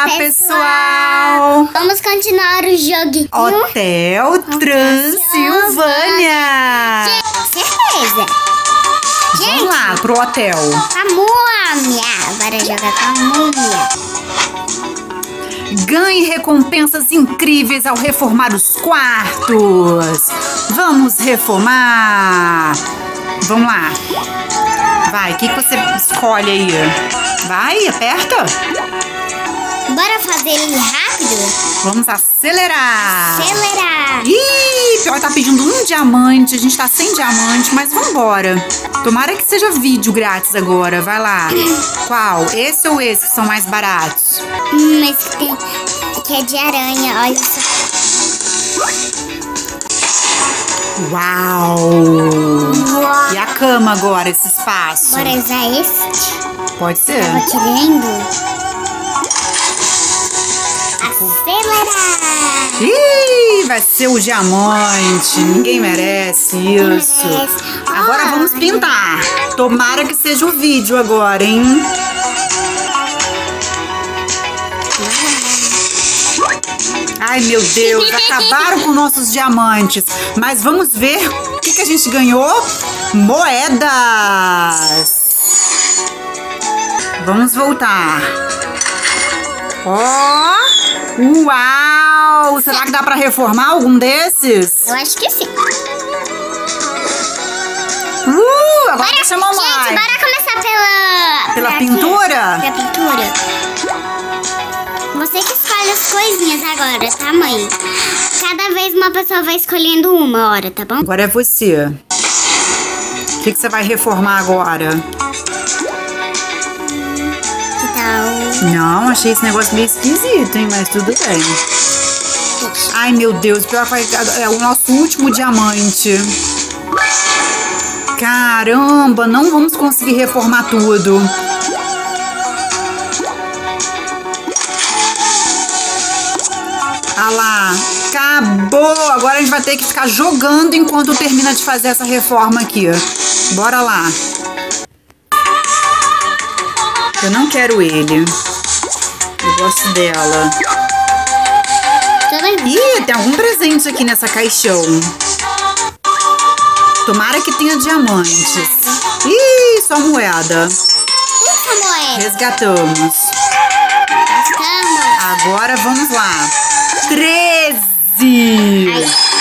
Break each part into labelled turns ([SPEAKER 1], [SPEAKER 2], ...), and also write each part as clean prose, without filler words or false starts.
[SPEAKER 1] pessoal!
[SPEAKER 2] Vamos continuar o joguinho.
[SPEAKER 1] Hotel Transilvânia!
[SPEAKER 2] Certeza!
[SPEAKER 1] Vamos lá pro hotel.
[SPEAKER 2] A múmia! Bora jogar com a múmia.
[SPEAKER 1] Ganhe recompensas incríveis ao reformar os quartos. Vamos reformar. Vamos lá. Vai, o que você escolhe aí? Vai, aperta.
[SPEAKER 2] Bora fazer ele rápido?
[SPEAKER 1] Vamos acelerar.
[SPEAKER 2] Acelerar.
[SPEAKER 1] Ih, pior tá pedindo um diamante. A gente tá sem diamante, mas vambora. Tomara que seja vídeo grátis agora. Vai lá. Qual? Esse ou esse que são mais baratos?
[SPEAKER 2] Esse que é de aranha. Olha só.
[SPEAKER 1] Uau! E a cama agora, esse espaço?
[SPEAKER 2] Bora usar esse?
[SPEAKER 1] Pode ser.
[SPEAKER 2] Tava querendo. Acelerar!
[SPEAKER 1] Ih, vai ser o diamante. Ninguém merece isso. Agora vamos pintar. Tomara que seja o vídeo agora, hein? Ai, meu Deus, acabaram com nossos diamantes. Mas vamos ver o que a gente ganhou. Moedas. Vamos voltar. Ó. Uau! Será que dá pra reformar algum desses?
[SPEAKER 2] Eu acho que sim.
[SPEAKER 1] Agora deixa a mamãe.
[SPEAKER 2] Gente, bora começar
[SPEAKER 1] pela pintura?
[SPEAKER 2] Pela pintura. Você que escolhe as coisinhas agora, tá, mãe? Cada vez uma pessoa vai escolhendo uma hora, tá bom?
[SPEAKER 1] Agora é você. O que você vai reformar agora?
[SPEAKER 2] Que tal?
[SPEAKER 1] Não, achei esse negócio meio esquisito, hein? Mas tudo bem. Ai, meu Deus, pior que é o nosso último diamante. Caramba, não vamos conseguir reformar tudo. Ah lá, acabou. Agora a gente vai ter que ficar jogando enquanto termina de fazer essa reforma aqui. Bora lá. Eu não quero ele. Eu gosto dela. Ih, tem algum presente aqui nessa caixão. Tomara que tenha diamantes. Ih, só moeda. Resgatamos. Agora vamos lá. 13.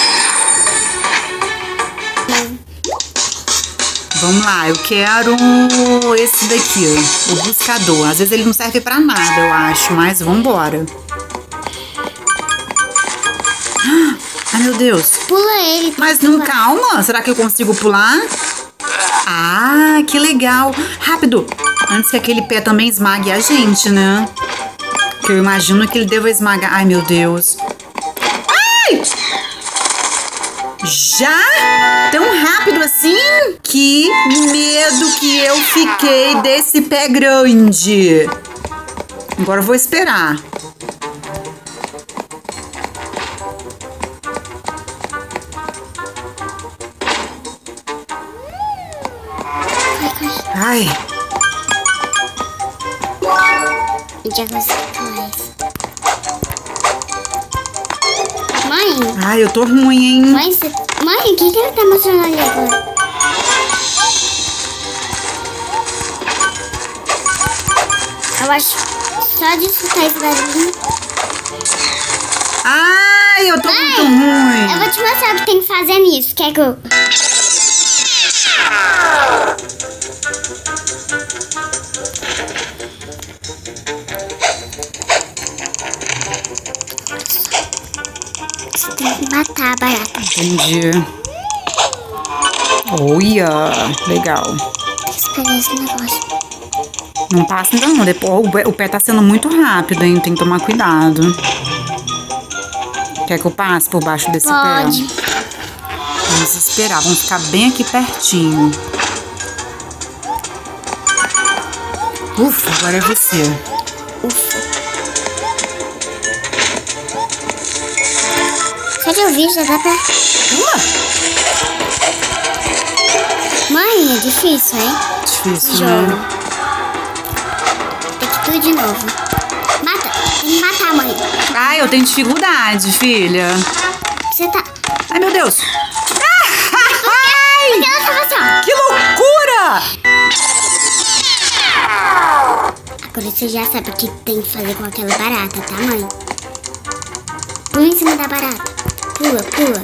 [SPEAKER 1] Vamos lá, eu quero esse daqui, o buscador. Às vezes ele não serve pra nada, eu acho, mas vambora. Ai, meu Deus.
[SPEAKER 2] Pula ele.
[SPEAKER 1] Mas não, calma. Será que eu consigo pular? Ah, que legal. Rápido. Antes que aquele pé também esmague a gente, né? Que eu imagino que ele deva esmagar. Ai, meu Deus. Ai! Já? Tão rápido assim? Que medo que eu fiquei desse pé grande. Agora eu vou esperar. Ai.
[SPEAKER 2] Mãe?
[SPEAKER 1] Ai, eu tô ruim, hein?
[SPEAKER 2] Mãe, o que ele tá mostrando ali agora? Eu acho só de escutar esse barulho.
[SPEAKER 1] Ai, eu tô muito ruim.
[SPEAKER 2] Eu vou te mostrar o que tem que fazer nisso. Quer que eu... Você tem que matar a barata.
[SPEAKER 1] Entendi. Olha, legal.
[SPEAKER 2] Espera esse negócio.
[SPEAKER 1] Não passa ainda não. Depois, o pé tá sendo muito rápido, hein? Tem que tomar cuidado. Quer que eu passe por baixo desse
[SPEAKER 2] Pode.
[SPEAKER 1] pé? Vamos esperar. Vamos ficar bem aqui pertinho. Ufa, agora é você.
[SPEAKER 2] Ufa. Só de ouvir já dá pra... Mãe, é difícil, hein?
[SPEAKER 1] Difícil,
[SPEAKER 2] Jogo.
[SPEAKER 1] né?
[SPEAKER 2] Tem que tudo de novo. Mata. Tem que
[SPEAKER 1] Ai, eu tenho dificuldade, filha.
[SPEAKER 2] Você tá...
[SPEAKER 1] Ai, meu Deus.
[SPEAKER 2] Porque ela tava assim, ó.
[SPEAKER 1] Que loucura!
[SPEAKER 2] Agora você já sabe o que tem que fazer com aquela barata, tá, mãe? Pula em cima da barata. Pula, pula.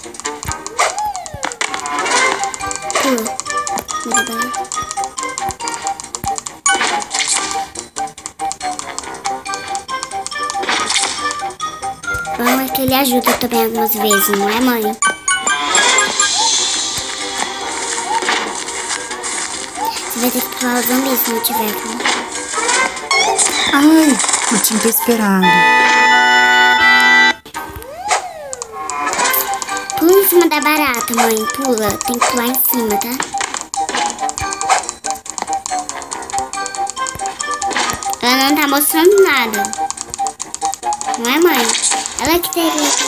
[SPEAKER 2] Pula. Pula da barata. Bom é que ele ajuda também algumas vezes, não é, mãe? Você vai ter que pular os zumbis se não tiver como.
[SPEAKER 1] Ai, eu tinha que ter esperado.
[SPEAKER 2] Pula em cima da barata, mãe. Pula. Tem que pular em cima, tá? Ela não tá mostrando nada. Não é, mãe? Ela que teria.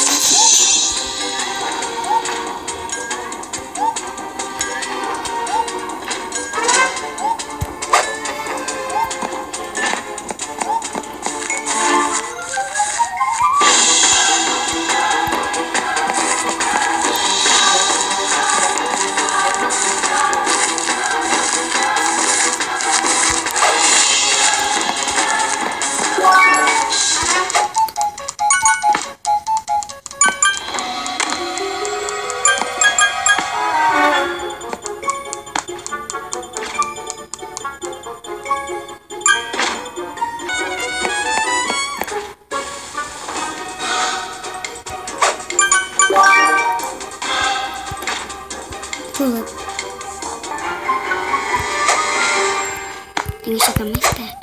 [SPEAKER 2] Pula. Tem que chegar mais perto.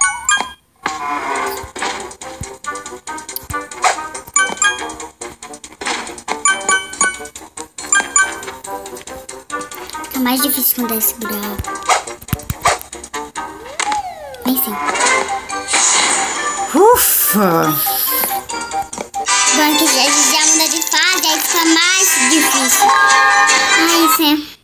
[SPEAKER 2] Fica mais difícil quando é esse buraco. Vem sim.
[SPEAKER 1] Ufa!
[SPEAKER 2] Bom, que a gente já muda de fase, aí fica mais difícil. Ai, Sam.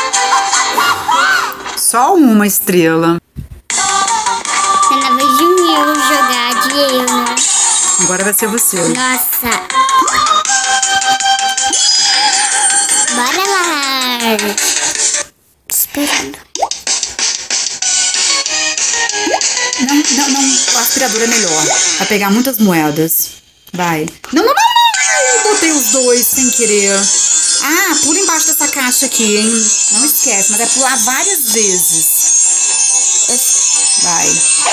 [SPEAKER 1] Só uma estrela.
[SPEAKER 2] Você na vez de eu jogar de eu, né?
[SPEAKER 1] Agora vai ser você.
[SPEAKER 2] Nossa. Bora lá. Esperando.
[SPEAKER 1] Não. O aspirador é melhor. Vai pegar muitas moedas. Vai. Não. Botei os dois sem querer. Ah, pula embaixo dessa caixa aqui, hein? Não esquece, mas é pular várias vezes. Vai.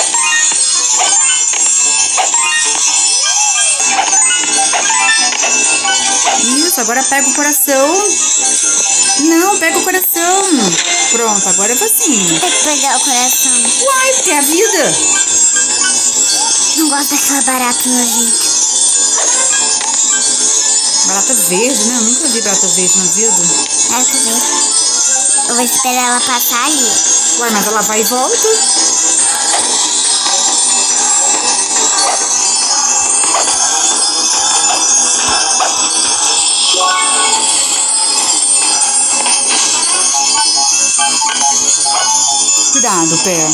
[SPEAKER 1] Isso, agora pega o coração. Não, pega o coração. Pronto, agora é facinho.
[SPEAKER 2] Tem que pegar o coração.
[SPEAKER 1] Uai, porque é a vida.
[SPEAKER 2] Não gosto daquela barata nojenta.
[SPEAKER 1] Barata verde, né? Eu nunca vi barata verde na vida.
[SPEAKER 2] É, tô vendo. Eu vou esperar ela passar ali.
[SPEAKER 1] Uai, mas ela vai e volta. Cuidado, pé.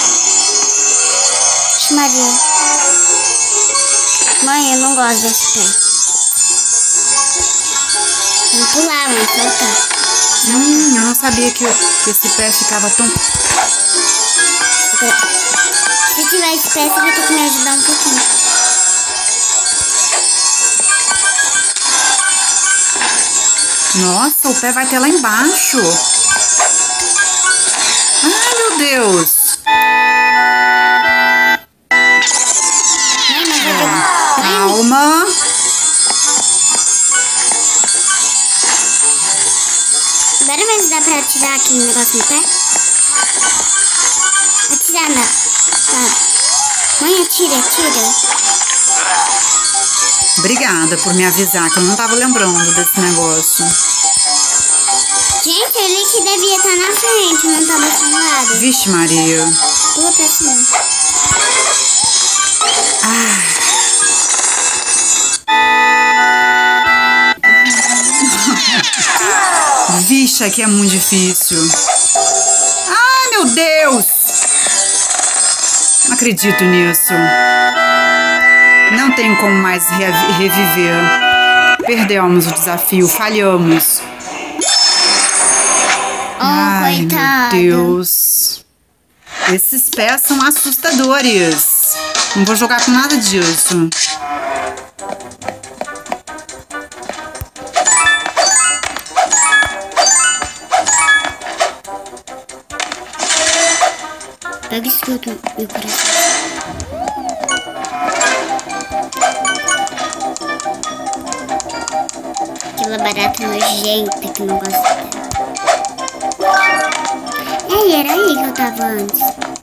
[SPEAKER 2] Maria. Mãe, eu não gosto desse pé. Vamos pular, mãe, soltar.
[SPEAKER 1] Eu não sabia que esse pé ficava tão...
[SPEAKER 2] Se tiver esse pé, você vai ter que me ajudar um pouquinho.
[SPEAKER 1] Nossa, o pé vai até lá embaixo. Ai, meu Deus.
[SPEAKER 2] Mãe, mas eu vou...
[SPEAKER 1] Calma.
[SPEAKER 2] Agora vai dar pra atirar aqui o negócio no pé? Atirar, não. Tá. Mãe, atira.
[SPEAKER 1] Obrigada por me avisar, que eu não tava lembrando desse negócio.
[SPEAKER 2] Gente, ele que devia estar na frente, não tá mostrando nada.
[SPEAKER 1] Vixe, Maria.
[SPEAKER 2] Pula pra cima.
[SPEAKER 1] Vixe, aqui é muito difícil. Ai, meu Deus. Não acredito nisso. Não tem como mais reviver. Perdemos o desafio, falhamos. Ai,
[SPEAKER 2] coitado.
[SPEAKER 1] meu Deus. Esses pés são assustadores. Não vou jogar com nada disso.
[SPEAKER 2] Eu escuto meu coração. Aquela barata nojenta que não gosta dela. Ei, era aí que eu tava antes.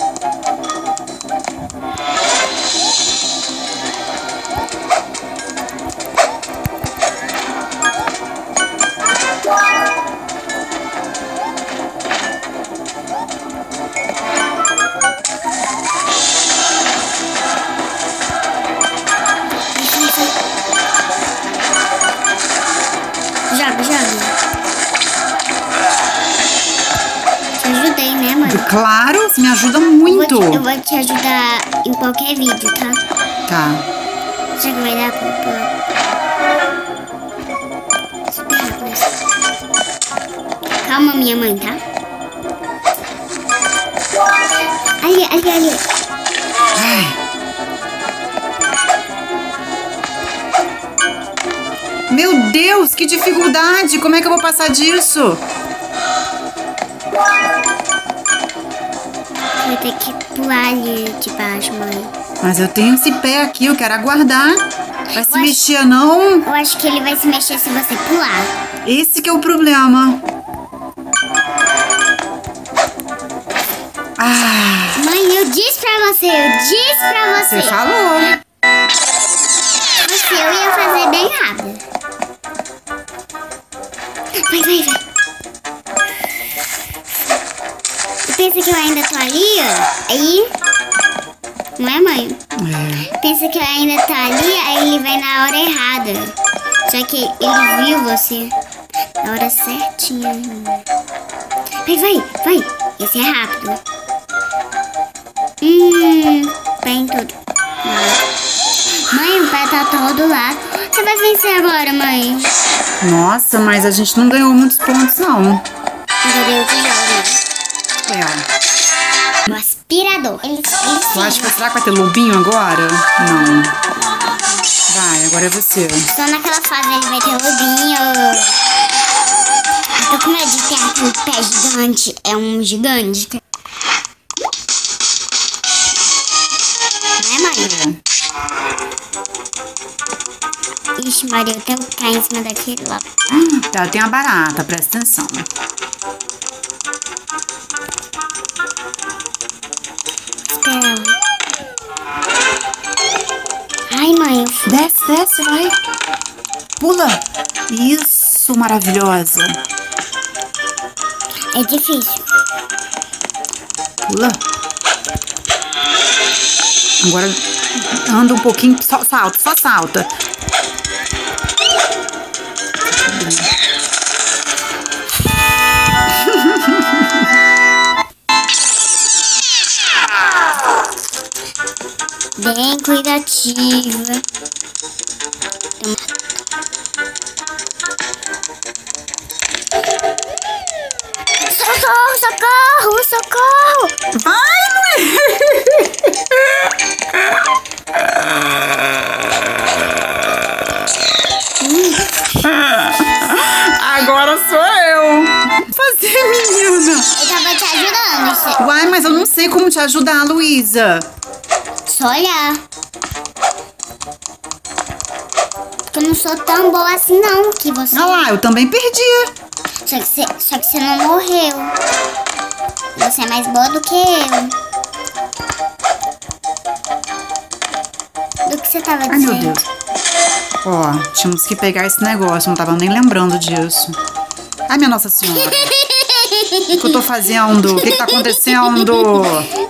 [SPEAKER 2] Joga. Te ajudei, né, mãe?
[SPEAKER 1] Claro, você me ajuda muito.
[SPEAKER 2] Eu vou te ajudar em qualquer vídeo, tá?
[SPEAKER 1] Tá.
[SPEAKER 2] Já que vai dar pra pular. Super rápido. Calma, minha mãe, tá? Ali.
[SPEAKER 1] Ai. Meu Deus, que dificuldade! Como é que eu vou passar disso?
[SPEAKER 2] Vai ter que pular ali de baixo, mãe.
[SPEAKER 1] Mas eu tenho esse pé aqui, eu quero aguardar. Vai se mexer, não?
[SPEAKER 2] Eu acho que ele vai se mexer se você pular.
[SPEAKER 1] Esse que é o problema. Ah,
[SPEAKER 2] Mãe, eu disse pra você,
[SPEAKER 1] você falou.
[SPEAKER 2] Você, eu ia fazer bem rápido. Vai. Pensa que eu ainda tô ali, ó. Aí... Não é, mãe?
[SPEAKER 1] É.
[SPEAKER 2] Pensa que eu ainda tô ali, aí ele vai na hora errada. Só que ele viu você na hora certinha. Vai. Esse é rápido. Vai em tudo. Mãe, o pé tá todo lado. Você vai vencer agora, mãe.
[SPEAKER 1] Nossa, mas a gente não ganhou muitos pontos, não.
[SPEAKER 2] Agora eu que jogo.
[SPEAKER 1] É.
[SPEAKER 2] O aspirador. Ele
[SPEAKER 1] Eu acho que será que vai ter lobinho agora? Não. Vai, agora é você.
[SPEAKER 2] só naquela fase ele vai ter lobinho. Eu tô com medo de ter aquele pé gigante. É um gigante. Não é, mãe? Ixi, Maria, eu tenho que ficar em cima daquele lá.
[SPEAKER 1] Tá, tem a barata, presta atenção.
[SPEAKER 2] Espera ela. Ai, mãe.
[SPEAKER 1] Desce, vai. Pula. Isso, maravilhosa.
[SPEAKER 2] É difícil.
[SPEAKER 1] Pula. Agora anda um pouquinho, só salta.
[SPEAKER 2] Bem cuidativa. Socorro!
[SPEAKER 1] Vai, Agora sou eu. Fazer, menina.
[SPEAKER 2] Eu tava te ajudando.
[SPEAKER 1] Uai, mas eu não sei como te ajudar, Luísa.
[SPEAKER 2] Só olhar. Porque eu não sou tão boa assim não, que você...
[SPEAKER 1] Olha lá, eu também perdi.
[SPEAKER 2] Só que você não morreu. Você é mais boa do que eu. Do que você tava dizendo?
[SPEAKER 1] Ai, meu Deus. Ó, tínhamos que pegar esse negócio. Não tava nem lembrando disso. Ai, minha Nossa Senhora. O que eu tô fazendo? O que tá acontecendo?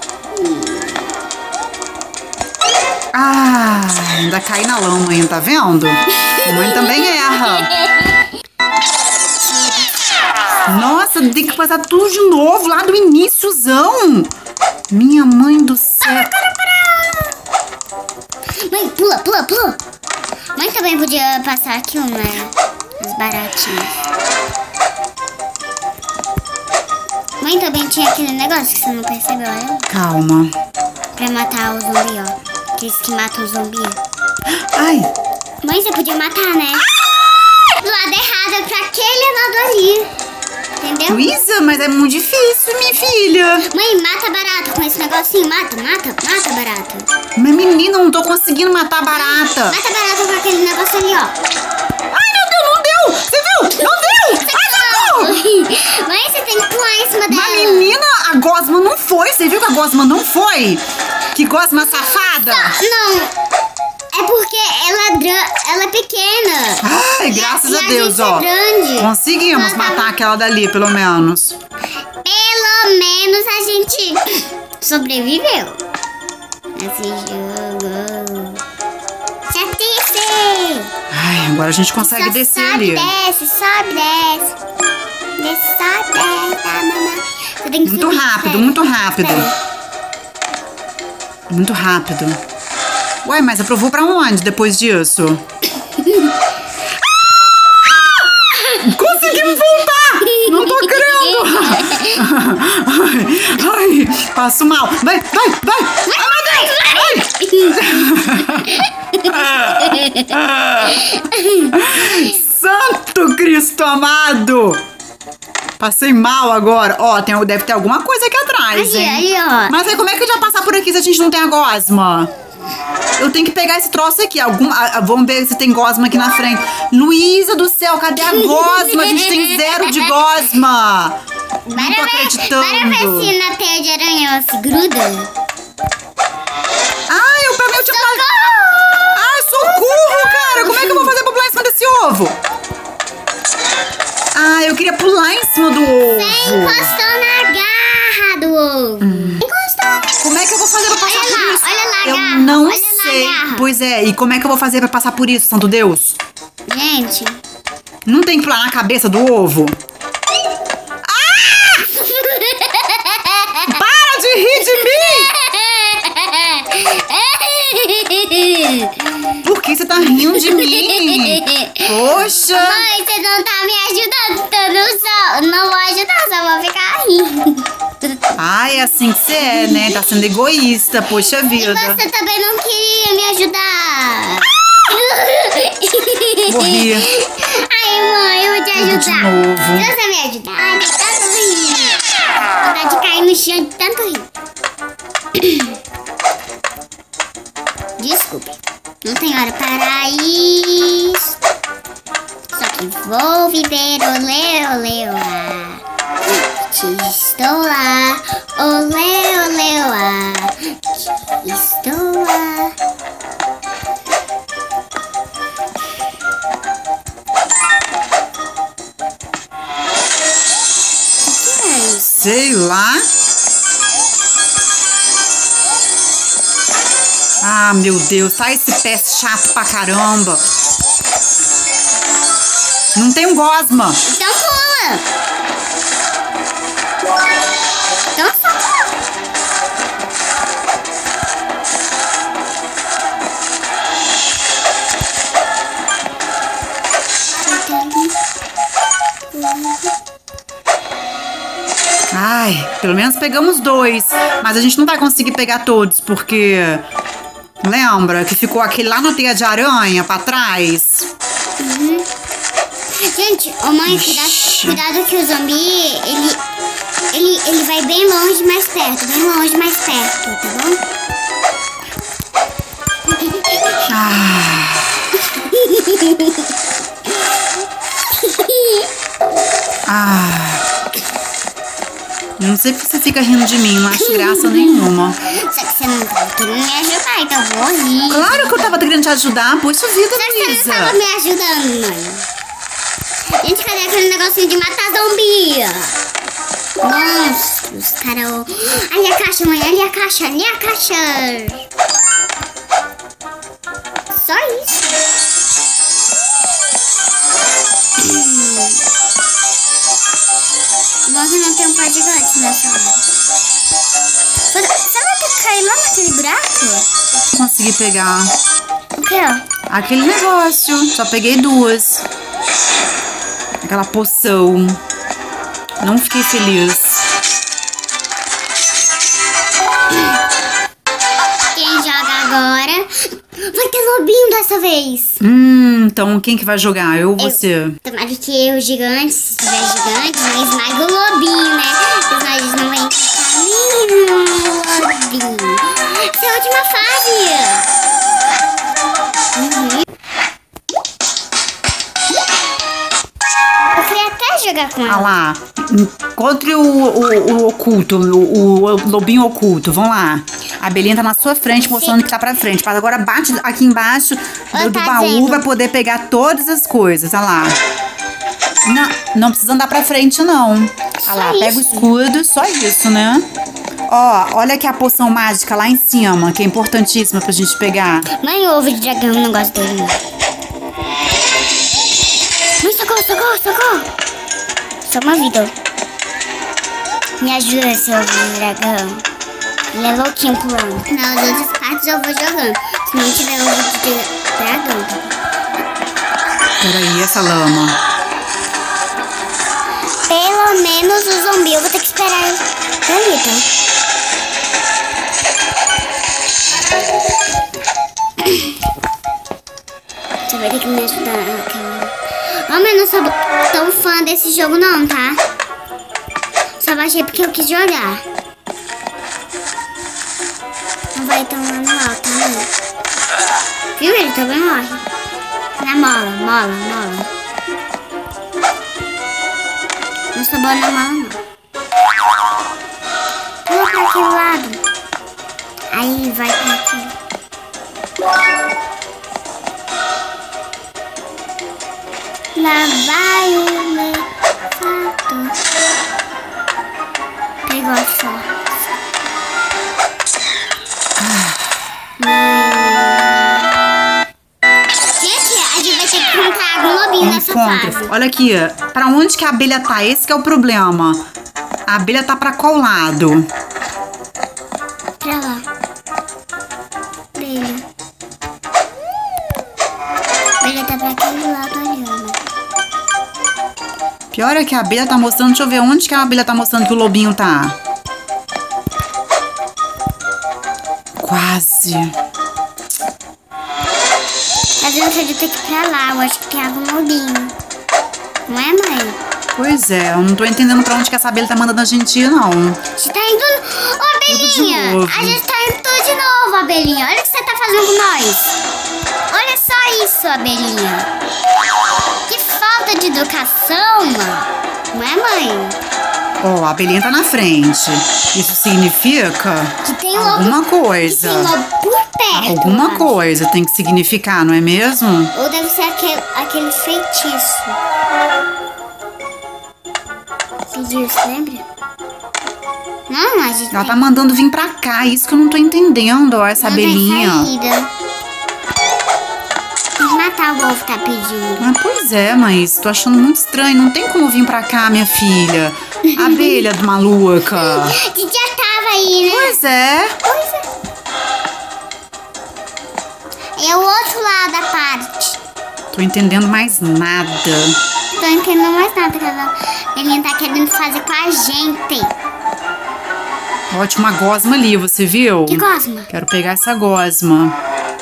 [SPEAKER 1] Ah, ainda cai na lama ainda, tá vendo? Mamãe também erra. Nossa, tem que passar tudo de novo, lá do iníciozão. Minha mãe do céu.
[SPEAKER 2] Mãe, Mãe, pula, pula, pula. Mãe também podia passar aqui umas baratinhas. Mãe também tinha aquele negócio que você não percebeu, olha.
[SPEAKER 1] Calma.
[SPEAKER 2] Pra matar o zumbi, ó. Aqueles que matam o zumbi.
[SPEAKER 1] Ai.
[SPEAKER 2] Mãe, você podia matar, né? Do lado errado é pra aquele lado ali. Entendeu?
[SPEAKER 1] Luísa, mas é muito difícil, minha filha.
[SPEAKER 2] Mãe, mata barata com esse negocinho. Mata barata.
[SPEAKER 1] Mas menina, eu não tô conseguindo matar barata.
[SPEAKER 2] Mata barata com aquele negócio ali, ó.
[SPEAKER 1] Ai, meu Deus, não deu. Você viu? Não deu. Ai, socorro.
[SPEAKER 2] Mãe, você tem que pular em cima dela.
[SPEAKER 1] Mas menina, a gosma não foi. Você viu que a gosma não foi? Que gosma safada.
[SPEAKER 2] Não. É porque ela é pequena.
[SPEAKER 1] Ai, graças a Deus,
[SPEAKER 2] gente
[SPEAKER 1] ó.
[SPEAKER 2] É grande.
[SPEAKER 1] Conseguimos matar aquela dali, pelo menos.
[SPEAKER 2] Pelo menos a gente sobreviveu. Esse jogo. Chatice.
[SPEAKER 1] Ai, agora a gente consegue
[SPEAKER 2] Só
[SPEAKER 1] descer
[SPEAKER 2] sobe,
[SPEAKER 1] ali.
[SPEAKER 2] desce, sobe, desce. Desce, sobe, desce, tá, mamãe? Você tem que
[SPEAKER 1] Muito
[SPEAKER 2] subir,
[SPEAKER 1] rápido,
[SPEAKER 2] espera.
[SPEAKER 1] muito rápido.
[SPEAKER 2] Espera.
[SPEAKER 1] Muito rápido. Ué, mas aprovou pra onde depois disso? Conseguimos voltar! Não tô crendo! Ai, passo mal. Vai! Santo Cristo amado! Passei mal agora. Ó, deve ter alguma coisa aqui atrás, hein?
[SPEAKER 2] Ali, ó.
[SPEAKER 1] Mas aí como é que a gente vai passar por aqui se a gente não tem a gosma? Eu tenho que pegar esse troço aqui. Vamos ver se tem gosma aqui na frente. Luísa do céu, cadê a gosma? A gente tem 0 de gosma. Não tô acreditando.
[SPEAKER 2] Bora ver se na teia de aranha se gruda.
[SPEAKER 1] Ai, eu também tinha... Ai, socorro, cara. Como é que eu vou fazer pra pular em cima desse ovo? Ah, eu queria pular em cima do ovo.
[SPEAKER 2] Você encostou na garra do ovo. Encostou.
[SPEAKER 1] Como é que eu vou fazer pra passar
[SPEAKER 2] Olha
[SPEAKER 1] por
[SPEAKER 2] lá,
[SPEAKER 1] isso?
[SPEAKER 2] olha lá a
[SPEAKER 1] Eu
[SPEAKER 2] garra,
[SPEAKER 1] não
[SPEAKER 2] olha lá a
[SPEAKER 1] sei.
[SPEAKER 2] garra.
[SPEAKER 1] Pois é, e como é que eu vou fazer pra passar por isso, santo Deus?
[SPEAKER 2] Gente.
[SPEAKER 1] Não tem que pular na cabeça do ovo? Para de rir de mim! Por que você tá rindo de mim? Poxa!
[SPEAKER 2] Mãe, você não tá me ajudando. Não vou ajudar, só vou ficar rindo.
[SPEAKER 1] Ai, é assim que você é, né? Tá sendo egoísta, poxa vida.
[SPEAKER 2] Você também não queria me ajudar.
[SPEAKER 1] Morri.
[SPEAKER 2] Ai, mãe, eu vou te ajudar.
[SPEAKER 1] De novo.
[SPEAKER 2] Se você me ajudar. Ai, de tanto rir. Vontade de cair no chão de tanto rir. Desculpe. Não tem hora para isso. Só que vou viver olê, olê, olá. Que estou lá. Olê, olê, olá. Que estou lá.
[SPEAKER 1] Sei lá. Ah, meu Deus, tá esse pé chato pra caramba. Não tem um gosma.
[SPEAKER 2] Então pula. Então só pula.
[SPEAKER 1] Ai, pelo menos pegamos 2. Mas a gente não vai conseguir pegar todos, porque... Lembra que ficou aquele lá na teia de aranha pra trás?
[SPEAKER 2] Uhum. Gente, ô mãe,
[SPEAKER 1] Ixi.
[SPEAKER 2] cuidado que o zumbi, ele vai bem longe, mais perto, tá bom?
[SPEAKER 1] Ah, ah. Não sei porque você fica rindo de mim, não acho graça nenhuma.
[SPEAKER 2] Só que você não tava querendo me ajudar, então eu vou rir.
[SPEAKER 1] Claro que eu tava querendo te ajudar, poxa vida,
[SPEAKER 2] Só que você não
[SPEAKER 1] Luísa.
[SPEAKER 2] tava me ajudando, mãe. Gente, cadê aquele negocinho de matar zumbi? Monstros, cara. Ali a caixa, mãe, ali a caixa. Só isso. Bom que não tem um par de gatos nessa hora. Você vai cair lá naquele buraco?
[SPEAKER 1] Consegui pegar. Aquele negócio. Só peguei 2. Aquela poção. Não fiquei feliz.
[SPEAKER 2] Quem joga agora vai ter lobinho dessa vez.
[SPEAKER 1] Então quem que vai jogar? Eu ou você?
[SPEAKER 2] Tomara que eu, gigante, se tiver gigante, não esmague o lobinho, né? Senão a gente não vai encaixar nenhum lobinho. Essa é a última fase. Eu queria até jogar com ela.
[SPEAKER 1] Ah lá. Encontre o oculto, o lobinho oculto. Vamos lá. A abelhinha tá na sua frente, mostrando que tá pra frente. Mas agora bate aqui embaixo do baú, vai poder pegar todas as coisas. Olha lá. Não precisa andar pra frente, não. Olha lá, pega o escudo, só isso, né? Ó, olha aqui a poção mágica lá em cima, que é importantíssima pra gente pegar.
[SPEAKER 2] Mãe, ovo de dragão, não gosto dele. Mãe, socorro, socorro, socorro. Só uma vida. Me ajuda, seu ovo de dragão. Ele é louquinho pulando. Nas outras partes eu vou jogando. Se não tiver ovo de dragão.
[SPEAKER 1] Peraí, essa lama.
[SPEAKER 2] Pelo menos o zumbi eu vou ter que esperar ele ali, tá? Você vai ter que me ajudar. Mas eu não sou tão fã desse jogo não, tá? Só baixei porque eu quis jogar. Não vai tão lá no alto, né? Viu? Ele também morre. Na mola, mola. Não sou boa na mola, não. Pula pra aquele lado. Aí vai pra aqui. Lá vai o elefante. Pegou a sorte. Gente, a gente vai ter que encontrar algum lobinho nessa fase.
[SPEAKER 1] Olha aqui, pra onde que a abelha tá? Esse que é o problema. A abelha tá pra qual lado?
[SPEAKER 2] Pra lá. Abelha. Abelha tá pra aquele lado olhando.
[SPEAKER 1] Pior é que a abelha tá mostrando... Deixa eu ver onde que a abelha tá mostrando que o lobinho tá. Quase.
[SPEAKER 2] Mas eu acredito que pra lá. Eu acho que tem algum lobinho. Não é, mãe?
[SPEAKER 1] Pois é, eu não tô entendendo pra onde que essa abelha tá mandando a gente ir, não.
[SPEAKER 2] A gente tá indo... Ô, abelhinha!
[SPEAKER 1] Tudo de novo.
[SPEAKER 2] A gente tá indo tudo de novo, abelhinha. Olha o que você tá fazendo com nós. Olha só isso, abelhinha. Que falta de educação, mano. Não é, mãe?
[SPEAKER 1] Ó, a abelhinha tá na frente. Isso significa
[SPEAKER 2] Que tem lobo...
[SPEAKER 1] alguma coisa.
[SPEAKER 2] Que tem lobo por perto.
[SPEAKER 1] Alguma coisa tem que significar, não é mesmo?
[SPEAKER 2] Ou deve ser aquele feitiço. Você lembra? Não, a gente
[SPEAKER 1] Ela tá mandando vir pra cá, isso que eu não tô entendendo, ó, essa abelhinha.
[SPEAKER 2] Tem que matar o ovo, tá pedindo.
[SPEAKER 1] Ah, pois é, mas tô achando muito estranho. Não tem como vir pra cá, minha filha. Abelha maluca.
[SPEAKER 2] A gente já tava aí, né?
[SPEAKER 1] Pois é.
[SPEAKER 2] É o outro lado da parte.
[SPEAKER 1] Tô entendendo mais nada.
[SPEAKER 2] Tô entendendo mais nada que ele tá querendo fazer com a gente.
[SPEAKER 1] Ó, tinha uma gosma ali, você viu?
[SPEAKER 2] Que gosma?
[SPEAKER 1] Quero pegar essa gosma.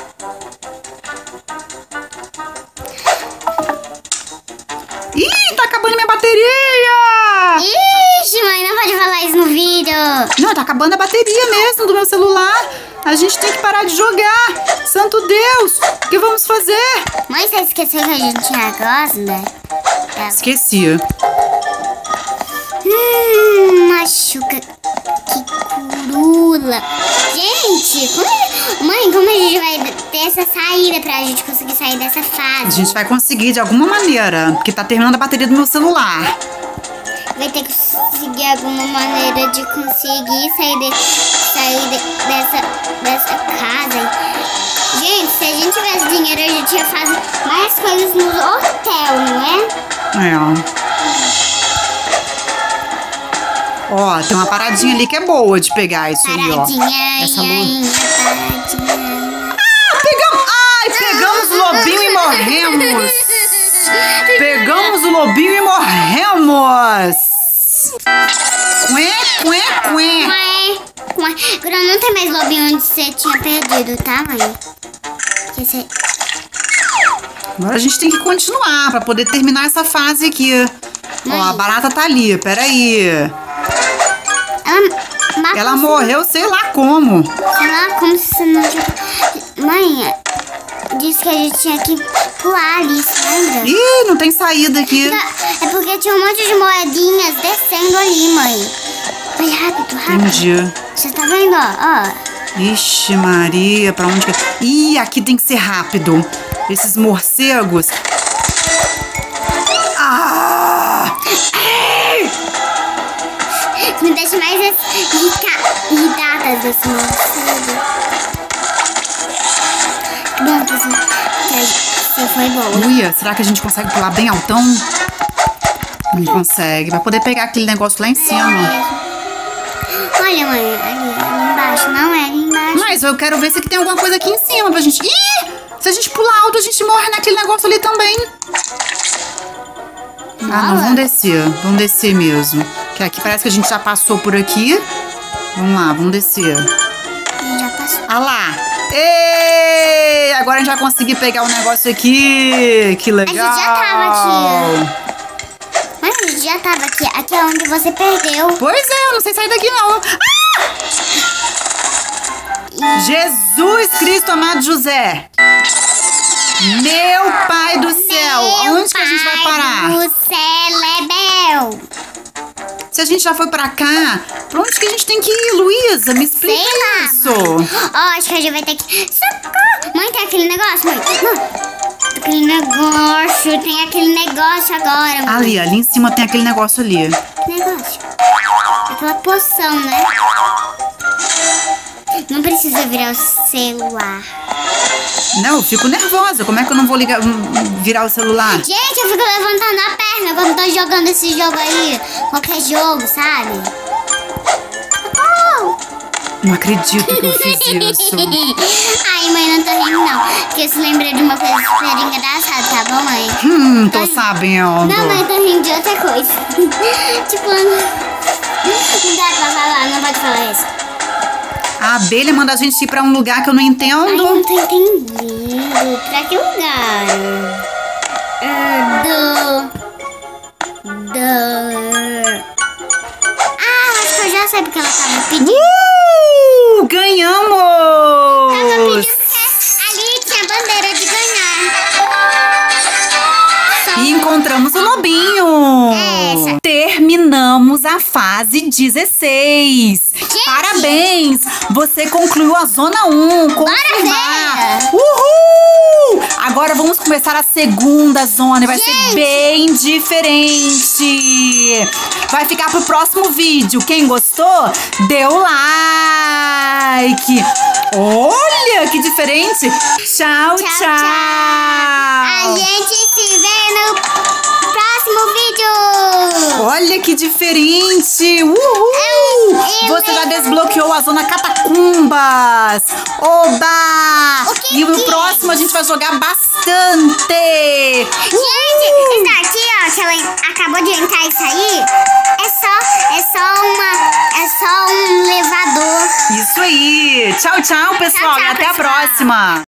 [SPEAKER 1] Ih, tá acabando minha bateria!
[SPEAKER 2] Ixi, mãe, não pode falar isso no vídeo.
[SPEAKER 1] Não, tá acabando a bateria mesmo do meu celular. A gente tem que parar de jogar. Santo Deus, o que vamos fazer?
[SPEAKER 2] Mãe, você esqueceu que a gente tinha gosma?
[SPEAKER 1] Esqueci.
[SPEAKER 2] Machuca. Que curula. Gente, como a gente vai ter essa saída pra gente conseguir sair dessa
[SPEAKER 1] A
[SPEAKER 2] fase?
[SPEAKER 1] gente vai conseguir de alguma maneira, porque tá terminando a bateria do meu celular.
[SPEAKER 2] Vai ter que conseguir alguma maneira de conseguir sair dessa casa. Gente, se a gente tivesse dinheiro, a gente ia fazer mais coisas no hotel, não é?
[SPEAKER 1] É. Ó, tem uma paradinha ali que é boa de pegar isso aí, ó.
[SPEAKER 2] Paradinha,
[SPEAKER 1] Essa luz.
[SPEAKER 2] paradinha.
[SPEAKER 1] Pegamos! Ai, pegamos o lobinho!
[SPEAKER 2] Agora não tem mais lobinho onde você tinha perdido, tá, mãe? Porque você...
[SPEAKER 1] Agora a gente tem que continuar pra poder terminar essa fase aqui.
[SPEAKER 2] Mãe.
[SPEAKER 1] Ó, a barata tá ali, peraí. Ela morreu sei lá como.
[SPEAKER 2] Sei lá como se você não... Mãe, disse que a gente tinha que pular ali, você lembra?
[SPEAKER 1] Ih, não tem saída aqui.
[SPEAKER 2] É porque tinha um monte de moedinhas descendo ali, mãe. Vai rápido, rápido.
[SPEAKER 1] Entendi.
[SPEAKER 2] Você tá vendo, ó?
[SPEAKER 1] Ixi, Maria, pra onde que... Ih, aqui tem que ser rápido. Esses morcegos... Ah!
[SPEAKER 2] Me deixa mais irritada desse morcego. Pronto, você foi boa.
[SPEAKER 1] Uia, será que a gente consegue pular bem altão? Não consegue. Vai poder pegar aquele negócio lá em cima.
[SPEAKER 2] Olha, mãe, ali embaixo. Não é ali embaixo.
[SPEAKER 1] Mas eu quero ver se aqui tem alguma coisa aqui em cima pra gente... Ih! Se a gente pular alto, a gente morre naquele negócio ali também. Ah, não, vamos descer. Vamos descer mesmo. Que aqui parece que a gente já passou por aqui. Vamos lá, vamos descer.
[SPEAKER 2] Já passou.
[SPEAKER 1] Ah lá. Ei! Agora a gente vai conseguir pegar o negócio aqui. Que legal.
[SPEAKER 2] A gente já tava aqui. Mas a gente já tava aqui. Aqui é onde você perdeu.
[SPEAKER 1] Pois é, eu não sei sair daqui não. Ah! Jesus Cristo amado José. Meu Pai do céu. Onde que a gente vai parar?
[SPEAKER 2] Meu Pai do céu,
[SPEAKER 1] Se a gente já foi pra cá, pra onde que a gente tem que ir, Luísa? Me explica isso.
[SPEAKER 2] Ó, acho que a gente vai ter que... Socorro! Mãe, tem aquele negócio, mãe. Aquele negócio, tem aquele negócio agora, mãe.
[SPEAKER 1] Ali em cima tem aquele negócio ali.
[SPEAKER 2] Que negócio? Aquela poção, né? Não precisa virar o celular.
[SPEAKER 1] Não, eu fico nervosa. Como é que eu não vou virar o celular?
[SPEAKER 2] Gente, eu fico levantando a perna quando tô jogando esse jogo aí. Qualquer jogo, sabe?
[SPEAKER 1] Não acredito que eu fiz isso.
[SPEAKER 2] Ai, mãe, não tô rindo não. Porque eu se lembrei de uma coisa super engraçada, tá bom, mãe?
[SPEAKER 1] Tô sabendo.
[SPEAKER 2] Não, mãe, tô rindo de outra coisa. Tipo, não dá pra falar, não pode falar isso.
[SPEAKER 1] A abelha manda a gente ir pra um lugar que eu não entendo.
[SPEAKER 2] Ai, eu não tô entendendo. Pra que lugar? Acho que eu já sei porque ela tava pedindo.
[SPEAKER 1] Ganhamos!
[SPEAKER 2] Tava pedindo porque ali tinha a bandeira de ganhar.
[SPEAKER 1] E encontramos o lobinho.
[SPEAKER 2] Essa.
[SPEAKER 1] Terminamos a fase 16.
[SPEAKER 2] Gente.
[SPEAKER 1] Parabéns! Você concluiu a zona 1. Confirmar.
[SPEAKER 2] ver.
[SPEAKER 1] Uhul! Agora vamos começar a segunda zona. Vai ser bem diferente. Vai ficar pro próximo vídeo. Quem gostou, dê o like. Olha que diferente. Tchau, tchau.
[SPEAKER 2] A gente se vê no próximo vídeo.
[SPEAKER 1] Olha que diferente. Uhul. Você já desbloqueou a zona Catacumbas. Oba! E no próximo a gente vai jogar bastante.
[SPEAKER 2] Gente, está aqui, ó, que ela acabou de entrar e sair. É só um elevador.
[SPEAKER 1] Isso aí. Tchau, tchau, pessoal.
[SPEAKER 2] Tchau,
[SPEAKER 1] e até
[SPEAKER 2] pessoal.
[SPEAKER 1] a próxima.